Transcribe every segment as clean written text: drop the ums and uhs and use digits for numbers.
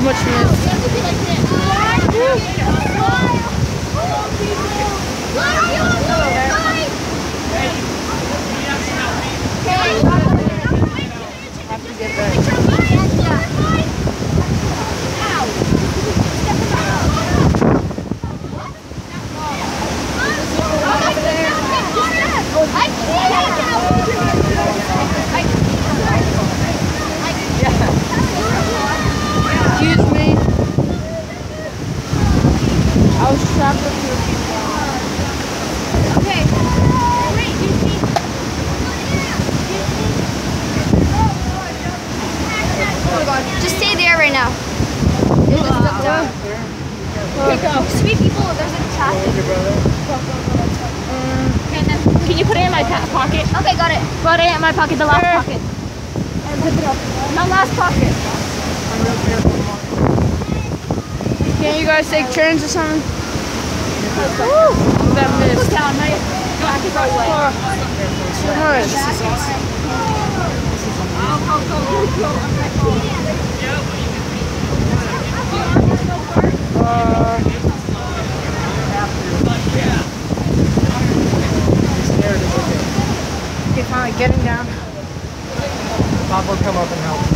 much mist. Have to get that. Excuse me. I was trapped up here. Okay. Wait, you see? Oh my god. Just stay there right now. Okay, go. Sweet people, there's a traffic. Can you put it in my pocket? Okay, got it. Put it in my pocket, the last pocket. And zip it up. The last pocket. Can't you guys take turns or something? Woo! That mist. Look down, my pocket's all wet. Too much. Okay, finally getting down. Bob will come up and help.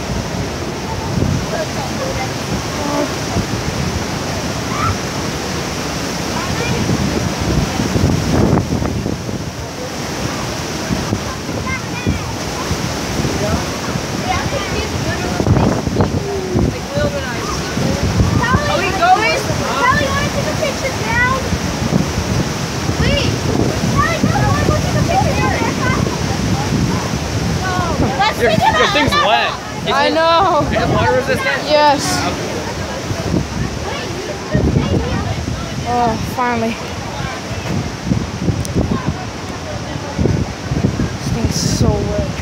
Your thing's wet. I know. Is it water resistant? Yes. Oh, finally. This thing's so wet.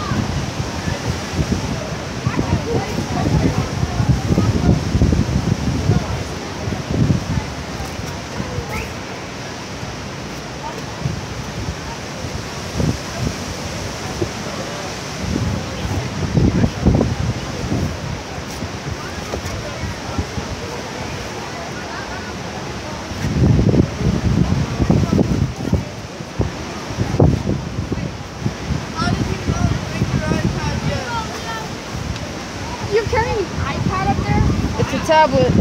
You're carrying an iPad up there? It's a tablet.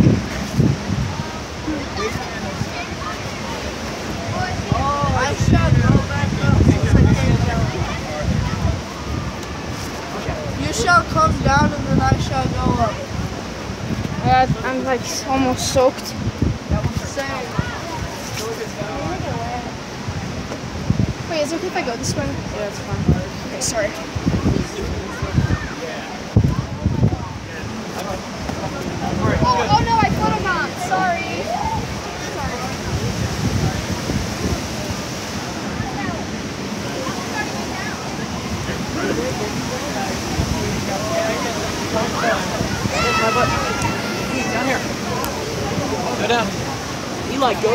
I shall go back up. You shall come down and then I shall go up. I'm like almost soaked. Same. Wait, is it okay if I go this way? Yeah, it's fine. Okay, sorry. Oh no, I photobombed. Sorry. Down here. Go down. Eli, go.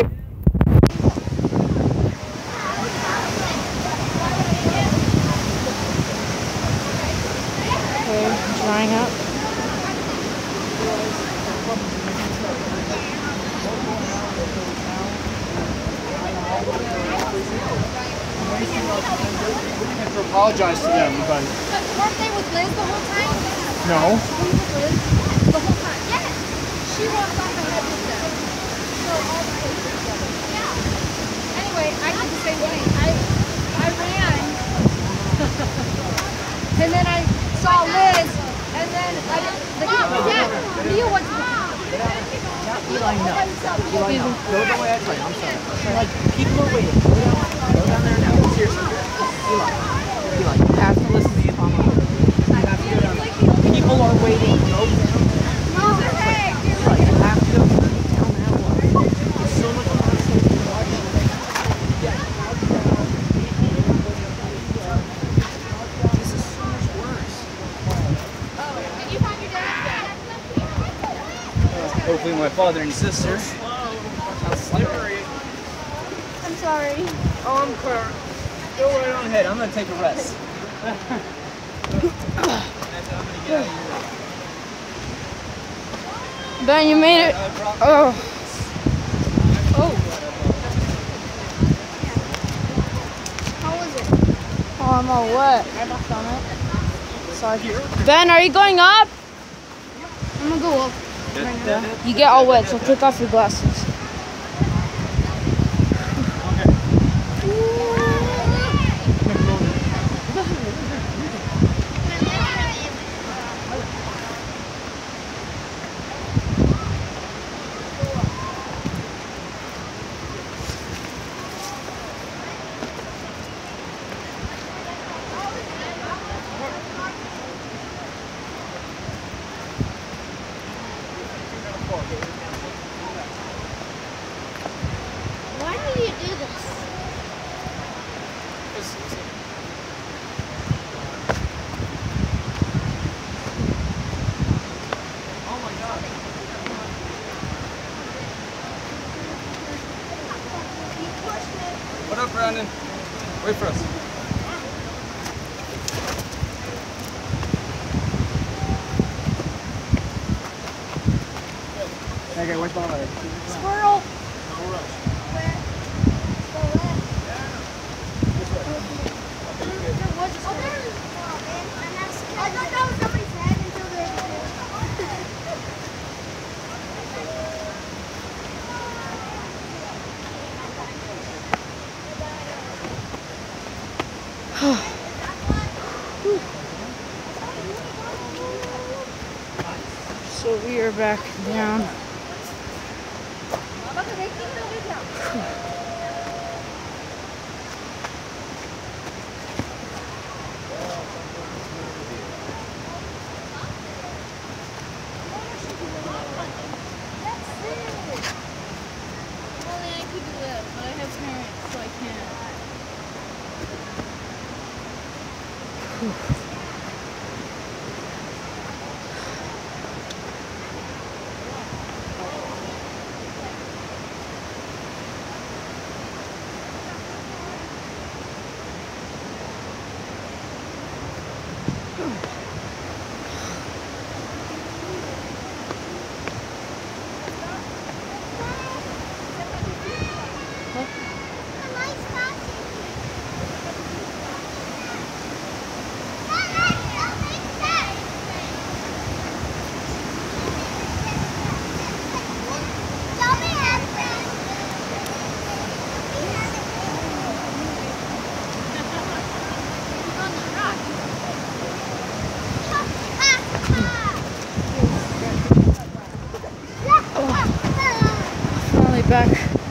Okay, drying out. To apologize to them, but Weren't they with Liz the whole time? no. Were you with Liz the whole time? Yes. She walked off ahead with them. So all the pictures together. Yeah. Anyway, I did the same thing. I ran. And then I saw Liz. And then I Mia went to Eli, no. Eli, no. Go the way I tell you. I'm sorry. Like, people are waiting. Go down there now. Seriously. Eli, you have to listen to me if I'm on. You have to go down there. People are waiting. Go down there. Eli, you have to go down that way. There's so much more safe to watch. This is so much worse. Did you find your dad? Hopefully my father and sister. How slippery. I'm sorry. Oh, I'm clear. Go right on ahead. I'm going to take a rest. Ben, you made it. Oh. How was it? Oh, I'm all wet. I left on it. Sorry. Ben, are you going up? I'm gonna go up. You get all wet, so take off your glasses. Why do you do this? What up, Brandon? Wait for us. Okay, wait for us. Squirrel. No rush. Where? Go left. There was a squirrel. There is a squirrel, man. I thought that was somebody's head until they So we are back down. Only I could do that, but I have parents, so I can't. Finally back